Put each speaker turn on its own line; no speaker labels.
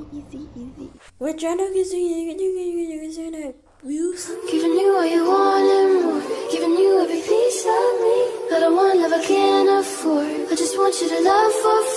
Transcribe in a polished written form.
Easy, easy.
We're trying to get
giving you all you want and more, giving you every piece of me. I don't want love I can't afford. I just want you to love for